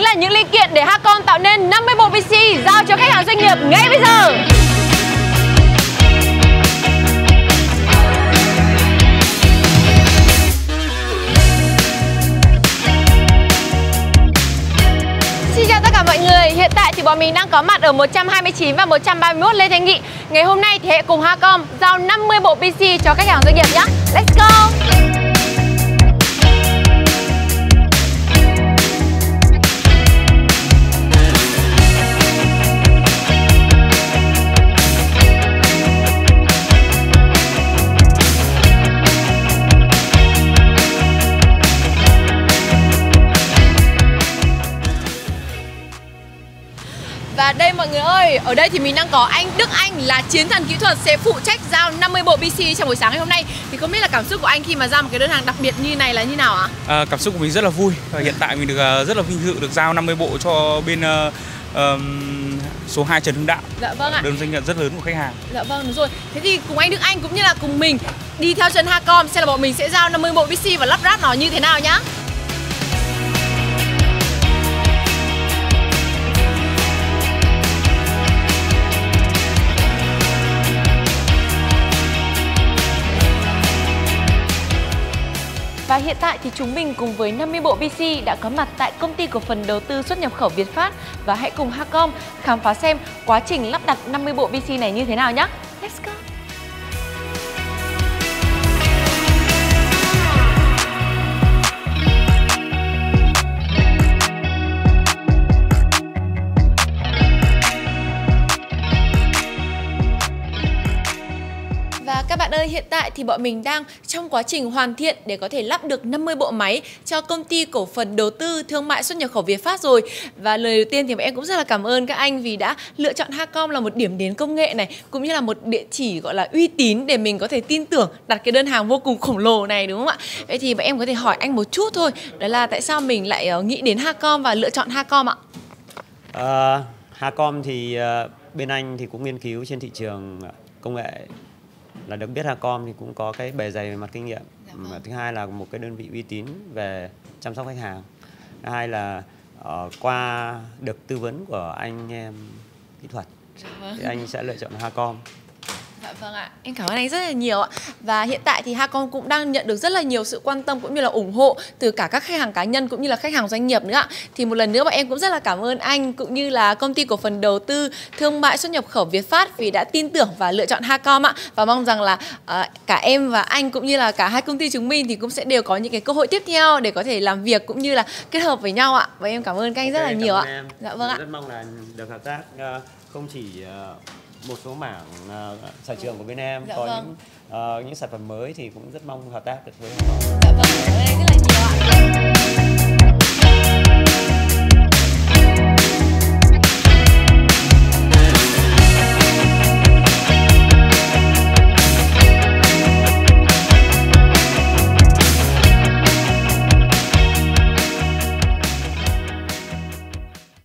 là những linh kiện để Hacom tạo nên 50 bộ PC giao cho khách hàng doanh nghiệp ngay bây giờ. Xin chào tất cả mọi người, hiện tại thì bọn mình đang có mặt ở 129 và 131 Lê Thanh Nghị. Ngày hôm nay thì hãy cùng Hacom giao 50 bộ PC cho khách hàng doanh nghiệp nhé. Let's go! Và đây mọi người ơi, ở đây thì mình đang có anh Đức Anh là chiến thần kỹ thuật sẽ phụ trách giao 50 bộ PC trong buổi sáng ngày hôm nay. Thì không biết là cảm xúc của anh khi mà giao một cái đơn hàng đặc biệt như này là như nào ạ? Cảm xúc của mình rất là vui. Hiện tại mình được rất là vinh dự được giao 50 bộ cho bên số 2 Trần Hưng Đạo. Dạ vâng ạ. Đơn doanh nhận rất lớn của khách hàng. Dạ vâng, đúng rồi. Thế thì cùng anh Đức Anh cũng như là cùng mình đi theo chân Hacom xem là bọn mình sẽ giao 50 bộ PC và lắp ráp nó như thế nào nhá. Và hiện tại thì chúng mình cùng với 50 bộ PC đã có mặt tại công ty cổ phần đầu tư xuất nhập khẩu Việt Phát. Và hãy cùng Hacom khám phá xem quá trình lắp đặt 50 bộ PC này như thế nào nhé. Let's go! Và các bạn ơi, hiện tại thì bọn mình đang trong quá trình hoàn thiện để có thể lắp được 50 bộ máy cho công ty cổ phần đầu tư thương mại xuất nhập khẩu Việt Phát rồi. Và lời đầu tiên thì bọn em cũng rất là cảm ơn các anh vì đã lựa chọn Hacom là một điểm đến công nghệ này, cũng như là một địa chỉ gọi là uy tín để mình có thể tin tưởng đặt cái đơn hàng vô cùng khổng lồ này, đúng không ạ? Vậy thì bọn em có thể hỏi anh một chút thôi, đó là tại sao mình lại nghĩ đến Hacom và lựa chọn Hacom ạ? Hacom thì bên anh thì cũng nghiên cứu trên thị trường công nghệ, là được biết Hacom thì cũng có cái bề dày về mặt kinh nghiệm. Thứ hai là một cái đơn vị uy tín về chăm sóc khách hàng. Thứ hai là qua được tư vấn của anh em kỹ thuật thì anh sẽ lựa chọn Hacom. Dạ vâng ạ, em cảm ơn anh rất là nhiều ạ. Và hiện tại thì Hacom cũng đang nhận được rất là nhiều sự quan tâm cũng như là ủng hộ từ cả các khách hàng cá nhân cũng như là khách hàng doanh nghiệp nữa ạ. Thì một lần nữa bọn em cũng rất là cảm ơn anh cũng như là công ty cổ phần đầu tư thương mại xuất nhập khẩu Việt Phát vì đã tin tưởng và lựa chọn Hacom ạ. Và mong rằng là cả em và anh cũng như là cả hai công ty chúng mình thì cũng sẽ đều có những cái cơ hội tiếp theo để có thể làm việc cũng như là kết hợp với nhau ạ. Và em cảm ơn các anh rất là nhiều ạ. Em. Dạ vâng ạ. Rất mong là được hợp tác không chỉ một số mảng sản trường của bên em, dạ có vâng. những sản phẩm mới thì cũng rất mong hợp tác được với Hacom. Dạ vâng, cảm ơn anh rất là nhiều ạ.